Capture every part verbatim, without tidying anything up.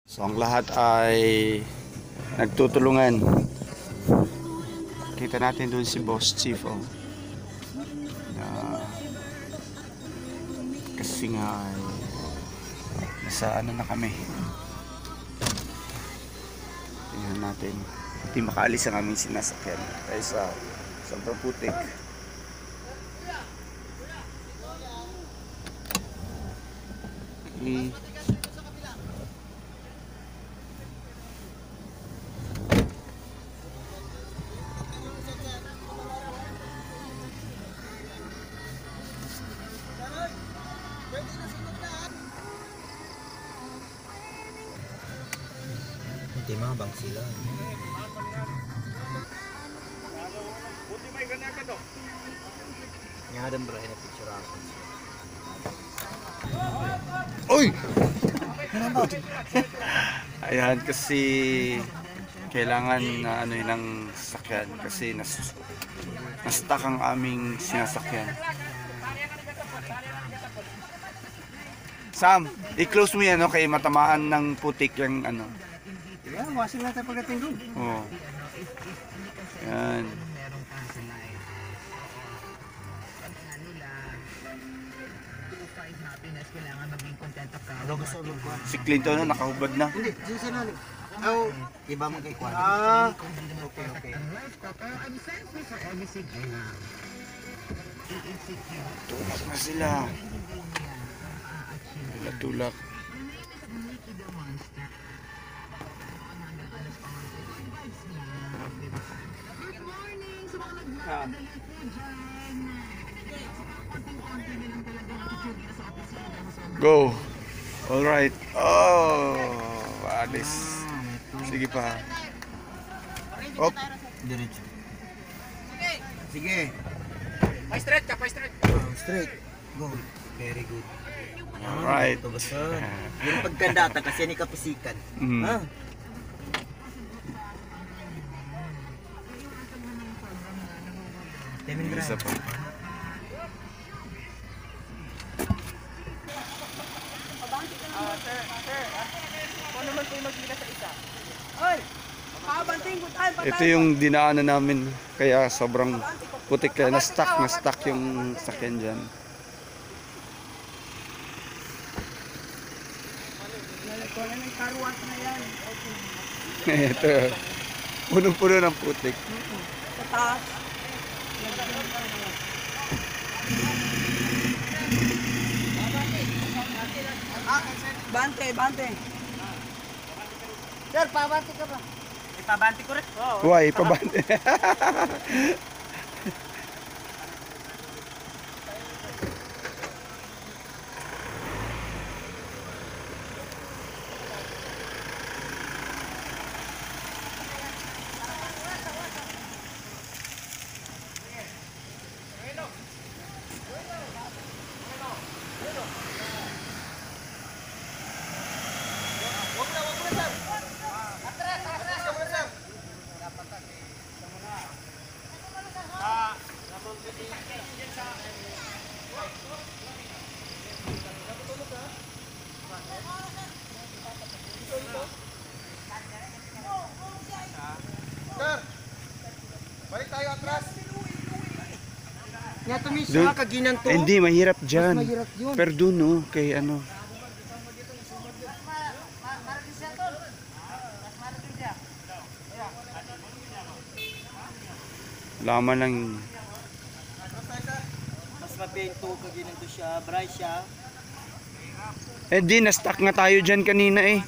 So ang lahat ay nagtutulungan. Kita natin doon si Boss Chief, oh. Na, kasi nga ay nasa ano na kami. Tingnan natin. Hindi makaalis ang aming sinasakyan kaya sa sobrang putik. Okay. Hindi mabang sila. Nga dan berahin na picture ako. Uy! Ayan, kasi kailangan na ano yun ang sasakyan kasi nas na-stuck ang aming sinasakyan. Sam, i-close mo yan, no? Kaya matamaan ng putik yung ano. Yan, wasin natin pagdating doon. Oo. Yan. Si Clinton na nakahubad na. Hindi, dito sa nani. Oh, iba mo kay Kwan. Ah, okay, okay. Tulak na sila. Tulak-tulak. Go. All right. Oh, alis. Sige pa. Op. Diretso. Sige. Pa straight ka, pa straight. Oh, straight. Go. Very good. All right. Ito basta. Yung pagkandata kasi ni kapisikan. Mm. Ha? Temin Isa drive. pa. Ah, sir, sir. Kung naman po yung magbila sa isa. Oy! Pabanting butan, patay. Ito yung dinaanan namin kaya sobrang putik kaya na-stuck, na-stuck yung sakyan dyan. Wala nang karuan na yan. Ito. Punong-puno ng putik. Sa taas. Bante, bante. Sir, pabanti ka ba? Ipabanti ko rin. Oo. Why? Pabante. Balik tayo atras. Nga tumis Doon- sa kaginan to. Hindi, mahirap dyan. Mas mahirap yun. Pero doon, no, kay ano. Laman lang. Mas mapento kaginan to siya, bray siya. Eh di, na-stuck nga tayo dyan kanina eh.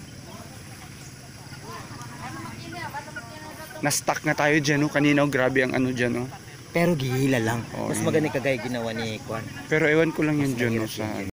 Na-stuck nga tayo dyan, oh. Kanina, oh, grabe ang ano dyan, oh. Pero gihila lang. Oh, Mas yun. maganda kagaya ginawa ni Kwan. Pero ewan ko lang yun dyan, oh, sa